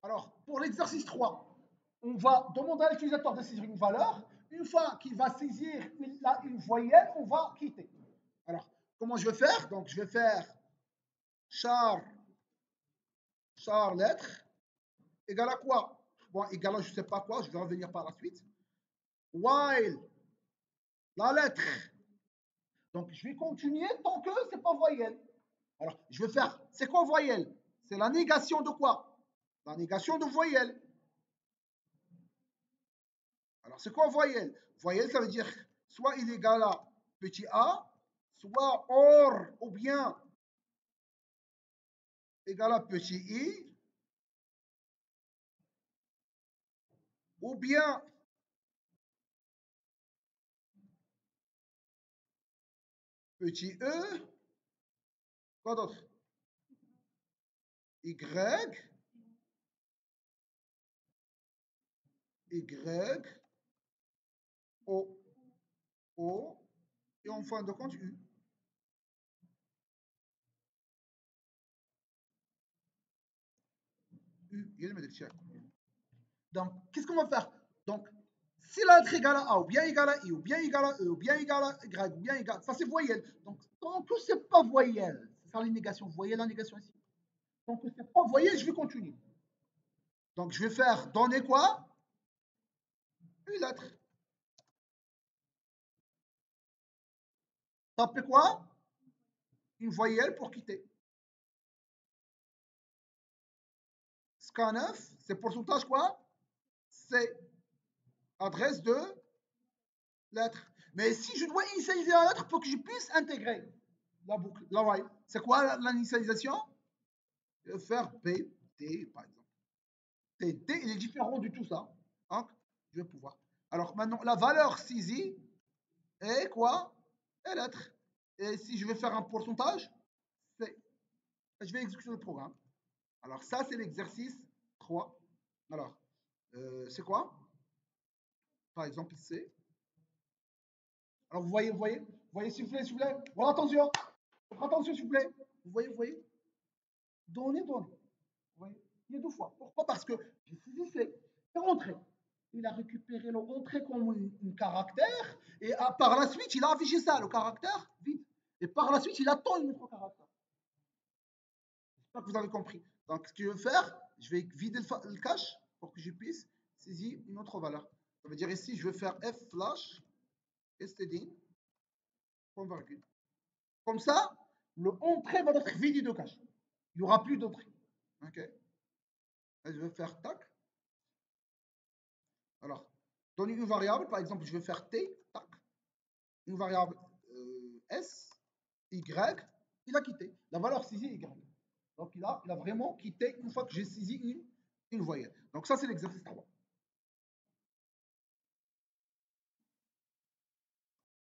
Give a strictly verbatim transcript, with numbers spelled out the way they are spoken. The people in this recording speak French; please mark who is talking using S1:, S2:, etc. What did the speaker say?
S1: Alors, pour l'exercice trois, on va demander à l'utilisateur de saisir une valeur. Une fois qu'il va saisir une, la, une voyelle, on va quitter. Alors, comment je vais faire? Donc, je vais faire char, char lettre, égale à quoi? Bon, égale à je ne sais pas quoi, je vais revenir par la suite. While, la lettre. Donc, je vais continuer tant que ce n'est pas voyelle. Alors, je vais faire, c'est quoi voyelle? C'est la négation de quoi? La négation de voyelle. Alors, c'est quoi voyelle? Voyelle, ça veut dire soit il est égal à petit a, soit or, ou bien égal à petit i, ou bien petit e, quoi d'autre? Y, Y, O, O, et en fin de compte U. U, il me dit Donc, qu'est-ce qu'on va faire? Donc, si la lettre égale à A, ou bien égale à I, ou bien égale à E, ou bien égale à Y, ou bien égale, ça c'est voyelle. Donc, tant que c'est pas voyelle, c'est ça les négations. Vous voyez la négation ici? Tant que c'est pas voyelle, je vais continuer. Donc, je vais faire donner quoi? Une lettre. Taper quoi? Une voyelle pour quitter. Scanf, c'est pourcentage quoi? C'est adresse de lettre. Mais si je dois initialiser la lettre pour que je puisse intégrer la boucle, la while, c'est quoi l'initialisation? Je vais faire P, T, par exemple. T, T, il est différent de tout ça. Donc, je vais pouvoir. Alors, maintenant, la valeur saisie est quoi? Est lettre. Et si je vais faire un pourcentage, c'est. Je vais exécuter le programme. Alors, ça, c'est l'exercice trois. Alors, euh, c'est quoi? Par exemple, c'est. Alors, vous voyez, vous voyez, vous voyez, s'il vous plaît, s'il vous plaît. Voilà, attention. Attention, s'il vous plaît. Vous voyez, vous voyez. Donnez, donnez. Vous voyez, il y a deux fois. Pourquoi? Parce que j'ai saisi, c'est rentré. Il a récupéré le rentré comme un, un caractère et à, par la suite, il a affiché ça, le caractère vide. Et par la suite, il attend un autre caractère. J'espère que vous avez compris. Donc, ce que je vais faire, je vais vider le, le cache pour que je puisse saisir une autre valeur. Ça veut dire ici, je vais faire f flash std, point virgule. Comme ça, le entrée va être vidé de cache. Il n'y aura plus d'entrée. OK. Et je vais faire tac. Alors, donner une variable, par exemple, je vais faire t, tac. Une variable euh, s, y, il a quitté. La valeur saisie est y. Donc, il a, il a vraiment quitté une fois que j'ai saisi une, une voyelle. Donc, ça, c'est l'exercice trois.